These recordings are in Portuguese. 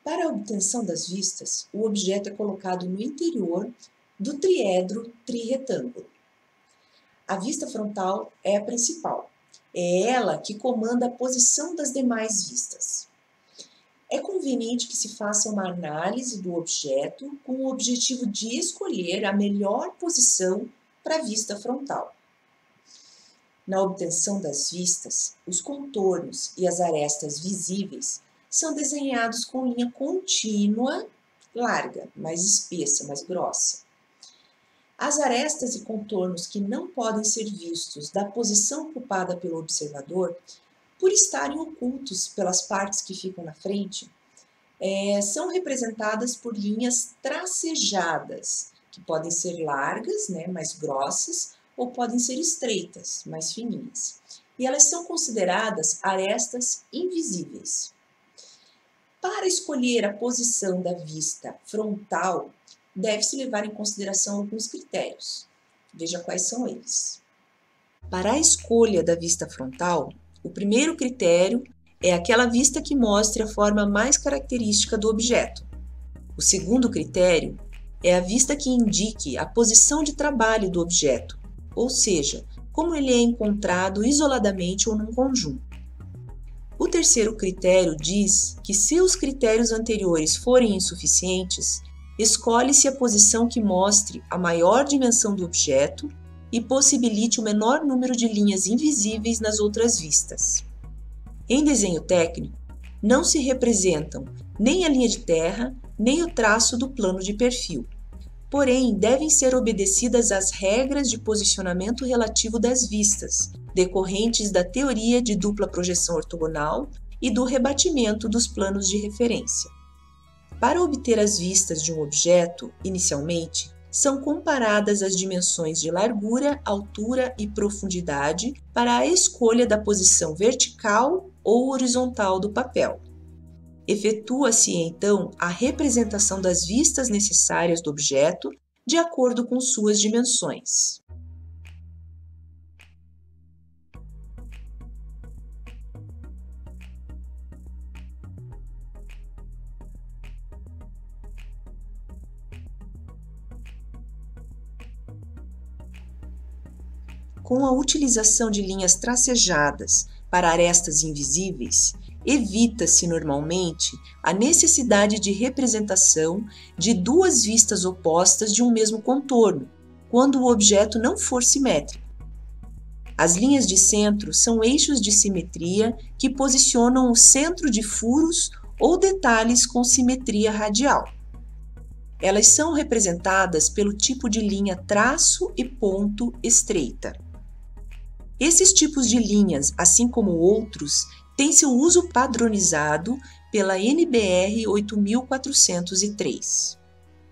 Para a obtenção das vistas, o objeto é colocado no interior do triedro trirretângulo. A vista frontal é a principal. É ela que comanda a posição das demais vistas. É conveniente que se faça uma análise do objeto com o objetivo de escolher a melhor posição para a vista frontal. Na obtenção das vistas, os contornos e as arestas visíveis são desenhados com linha contínua, larga, mais espessa, mais grossa. As arestas e contornos que não podem ser vistos da posição ocupada pelo observador, por estarem ocultos pelas partes que ficam na frente, são representadas por linhas tracejadas, que podem ser largas, mais grossas, ou podem ser estreitas, mais fininhas. E elas são consideradas arestas invisíveis. Para escolher a posição da vista frontal, deve-se levar em consideração alguns critérios. Veja quais são eles. Para a escolha da vista frontal, o primeiro critério é aquela vista que mostre a forma mais característica do objeto. O segundo critério é a vista que indique a posição de trabalho do objeto, ou seja, como ele é encontrado isoladamente ou num conjunto. O terceiro critério diz que, se os critérios anteriores forem insuficientes, escolhe-se a posição que mostre a maior dimensão do objeto e possibilite o menor número de linhas invisíveis nas outras vistas. Em desenho técnico, não se representam nem a linha de terra, nem o traço do plano de perfil. Porém, devem ser obedecidas as regras de posicionamento relativo das vistas, decorrentes da teoria de dupla projeção ortogonal e do rebatimento dos planos de referência. Para obter as vistas de um objeto, inicialmente, são comparadas as dimensões de largura, altura e profundidade para a escolha da posição vertical ou horizontal do papel. Efetua-se, então, a representação das vistas necessárias do objeto de acordo com suas dimensões. Com a utilização de linhas tracejadas para arestas invisíveis, evita-se normalmente a necessidade de representação de duas vistas opostas de um mesmo contorno, quando o objeto não for simétrico. As linhas de centro são eixos de simetria que posicionam o centro de furos ou detalhes com simetria radial. Elas são representadas pelo tipo de linha traço e ponto estreita. Esses tipos de linhas, assim como outros, têm seu uso padronizado pela NBR 8403.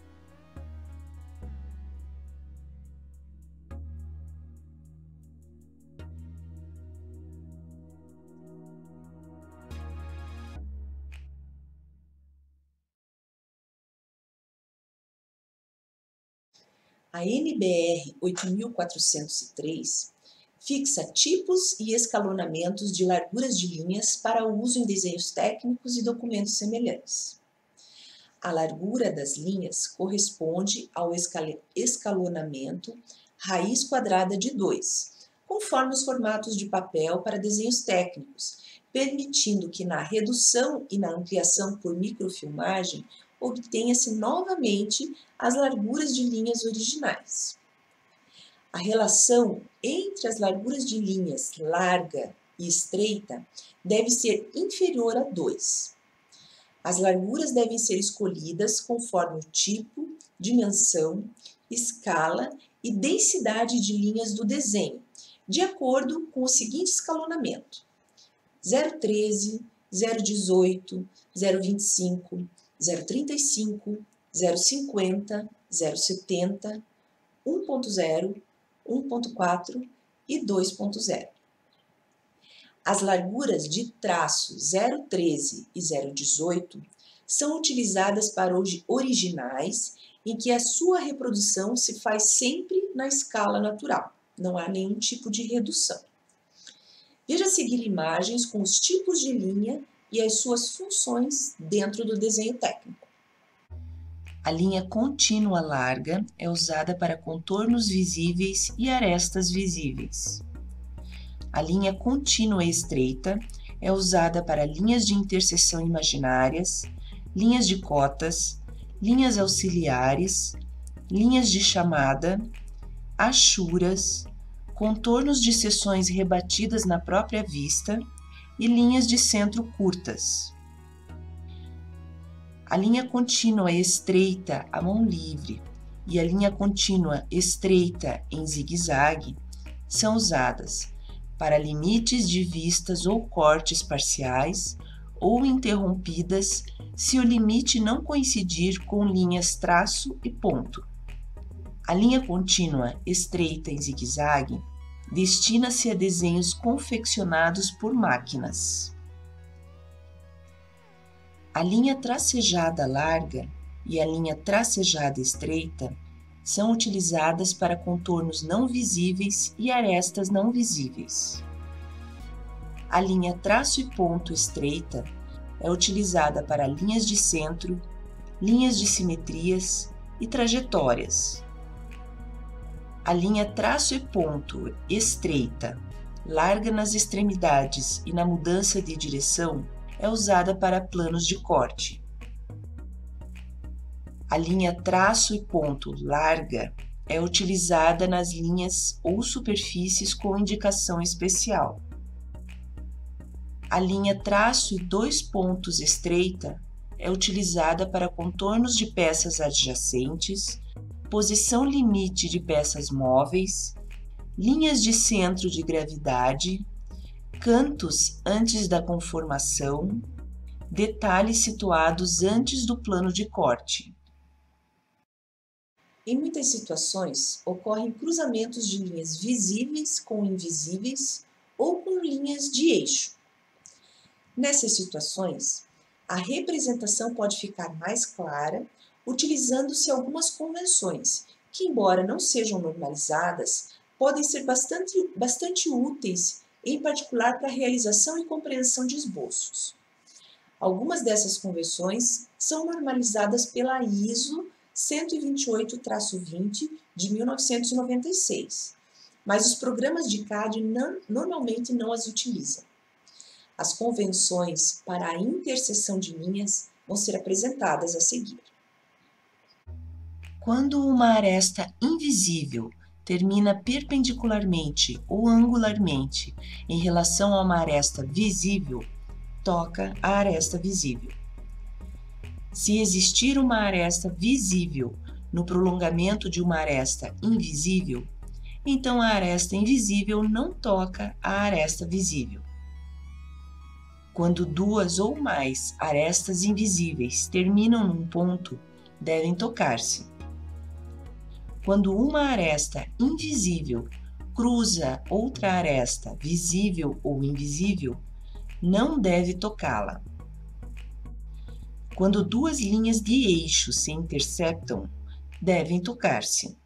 A NBR 8403 fixa tipos e escalonamentos de larguras de linhas para o uso em desenhos técnicos e documentos semelhantes. A largura das linhas corresponde ao escalonamento raiz quadrada de 2, conforme os formatos de papel para desenhos técnicos, permitindo que na redução e na ampliação por microfilmagem obtenha-se novamente as larguras de linhas originais. A relação entre as larguras de linhas larga e estreita deve ser inferior a 2. As larguras devem ser escolhidas conforme o tipo, dimensão, escala e densidade de linhas do desenho, de acordo com o seguinte escalonamento: 0,13, 0,18, 0,25, 0,35, 0,50, 0,70, 1,0, 1,4 e 2,0. As larguras de traço 0,13 e 0,18 são utilizadas para originais em que a sua reprodução se faz sempre na escala natural, não há nenhum tipo de redução. Veja a seguir imagens com os tipos de linha e as suas funções dentro do desenho técnico. A linha contínua larga é usada para contornos visíveis e arestas visíveis. A linha contínua estreita é usada para linhas de interseção imaginárias, linhas de cotas, linhas auxiliares, linhas de chamada, achuras, contornos de seções rebatidas na própria vista e linhas de centro curtas. A linha contínua estreita à mão livre e a linha contínua estreita em zigue-zague são usadas para limites de vistas ou cortes parciais ou interrompidas se o limite não coincidir com linhas traço e ponto. A linha contínua estreita em zigue-zague destina-se a desenhos confeccionados por máquinas. A linha tracejada larga e a linha tracejada estreita são utilizadas para contornos não visíveis e arestas não visíveis. A linha traço e ponto estreita é utilizada para linhas de centro, linhas de simetrias e trajetórias. A linha traço e ponto estreita, larga nas extremidades e na mudança de direção, é usada para planos de corte. A linha traço e ponto larga é utilizada nas linhas ou superfícies com indicação especial. A linha traço e dois pontos estreita é utilizada para contornos de peças adjacentes, posição limite de peças móveis, linhas de centro de gravidade, cantos antes da conformação, detalhes situados antes do plano de corte. Em muitas situações, ocorrem cruzamentos de linhas visíveis com invisíveis ou com linhas de eixo. Nessas situações, a representação pode ficar mais clara utilizando-se algumas convenções, que, embora não sejam normalizadas, podem ser bastante úteis, em particular para a realização e compreensão de esboços. Algumas dessas convenções são normalizadas pela ISO 128-20 de 1996, mas os programas de CAD normalmente não as utilizam. As convenções para a interseção de linhas vão ser apresentadas a seguir. Quando uma aresta invisível termina perpendicularmente ou angularmente em relação a uma aresta visível, toca a aresta visível. Se existir uma aresta visível no prolongamento de uma aresta invisível, então a aresta invisível não toca a aresta visível. Quando duas ou mais arestas invisíveis terminam num ponto, devem tocar-se. Quando uma aresta invisível cruza outra aresta visível ou invisível, não deve tocá-la. Quando duas linhas de eixo se interceptam, devem tocar-se.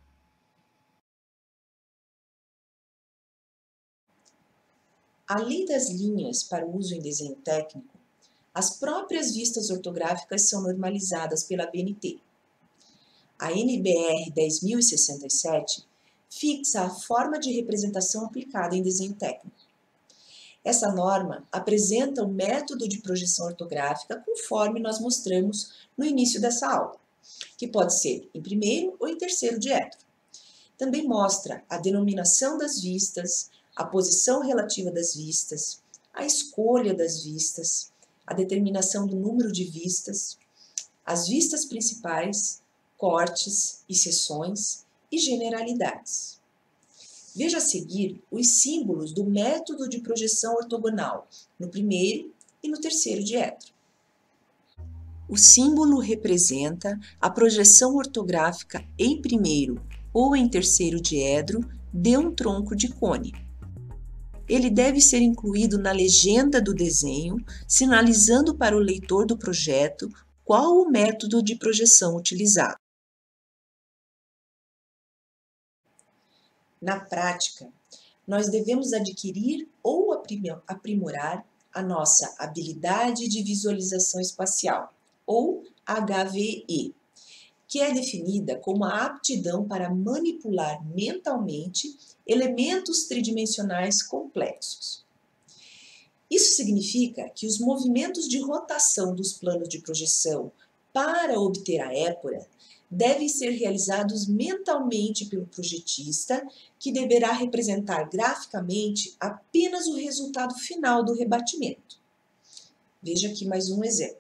Além das linhas para uso em desenho técnico, as próprias vistas ortográficas são normalizadas pela BNT. A NBR 10.067 fixa a forma de representação aplicada em desenho técnico. Essa norma apresenta o método de projeção ortográfica conforme nós mostramos no início dessa aula, que pode ser em primeiro ou em terceiro diedro. Também mostra a denominação das vistas, a posição relativa das vistas, a escolha das vistas, a determinação do número de vistas, as vistas principais, cortes e seções e generalidades. Veja a seguir os símbolos do método de projeção ortogonal no primeiro e no terceiro diedro. O símbolo representa a projeção ortográfica em primeiro ou em terceiro diedro de um tronco de cone. Ele deve ser incluído na legenda do desenho, sinalizando para o leitor do projeto qual o método de projeção utilizado. Na prática, nós devemos adquirir ou aprimorar a nossa habilidade de visualização espacial, ou HVE, que é definida como a aptidão para manipular mentalmente elementos tridimensionais complexos. Isso significa que os movimentos de rotação dos planos de projeção para obter a épora devem ser realizados mentalmente pelo projetista, que deverá representar graficamente apenas o resultado final do rebatimento. Veja aqui mais um exemplo.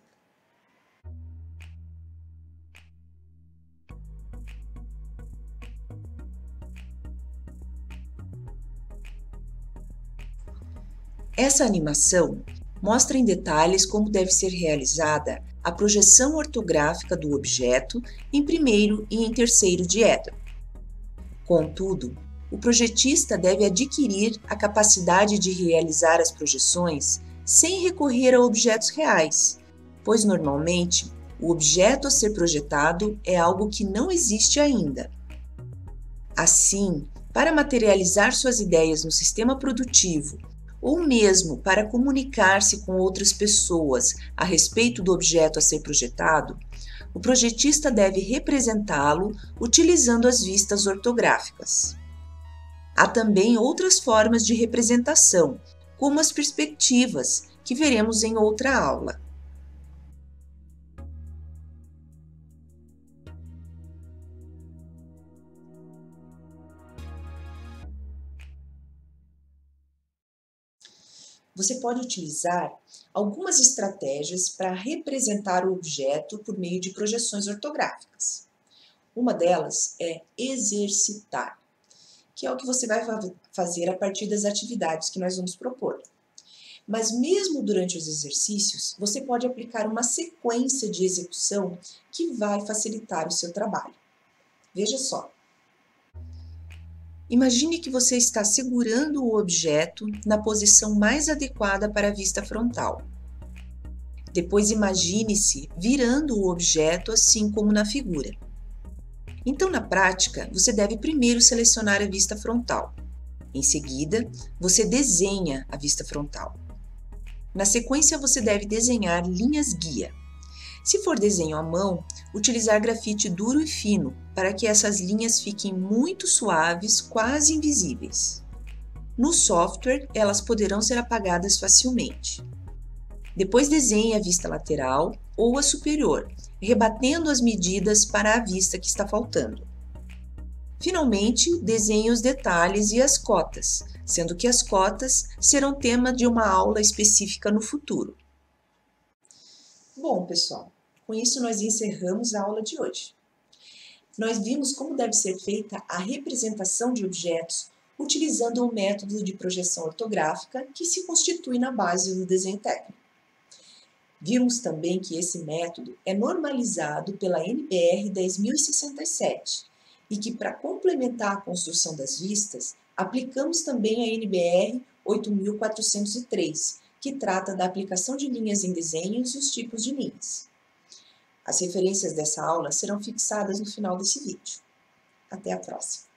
Essa animação mostra em detalhes como deve ser realizada a projeção ortográfica do objeto em primeiro e em terceiro diedro. Contudo, o projetista deve adquirir a capacidade de realizar as projeções sem recorrer a objetos reais, pois normalmente o objeto a ser projetado é algo que não existe ainda. Assim, para materializar suas ideias no sistema produtivo, ou mesmo para comunicar-se com outras pessoas a respeito do objeto a ser projetado, o projetista deve representá-lo utilizando as vistas ortográficas. Há também outras formas de representação, como as perspectivas, que veremos em outra aula. Você pode utilizar algumas estratégias para representar o objeto por meio de projeções ortográficas. Uma delas é exercitar, que é o que você vai fazer a partir das atividades que nós vamos propor. Mas mesmo durante os exercícios, você pode aplicar uma sequência de execução que vai facilitar o seu trabalho. Veja só. Imagine que você está segurando o objeto na posição mais adequada para a vista frontal. Depois imagine-se virando o objeto assim como na figura. Então, na prática, você deve primeiro selecionar a vista frontal. Em seguida, você desenha a vista frontal. Na sequência, você deve desenhar linhas guia. Se for desenho à mão, utilizar grafite duro e fino para que essas linhas fiquem muito suaves, quase invisíveis. No software, elas poderão ser apagadas facilmente. Depois desenhe a vista lateral ou a superior, rebatendo as medidas para a vista que está faltando. Finalmente, desenhe os detalhes e as cotas, sendo que as cotas serão tema de uma aula específica no futuro. Bom, pessoal, com isso nós encerramos a aula de hoje. Nós vimos como deve ser feita a representação de objetos utilizando o método de projeção ortográfica que se constitui na base do desenho técnico. Vimos também que esse método é normalizado pela NBR 10.067 e que, para complementar a construção das vistas, aplicamos também a NBR 8.403, que trata da aplicação de linhas em desenhos e os tipos de linhas. As referências dessa aula serão fixadas no final desse vídeo. Até a próxima!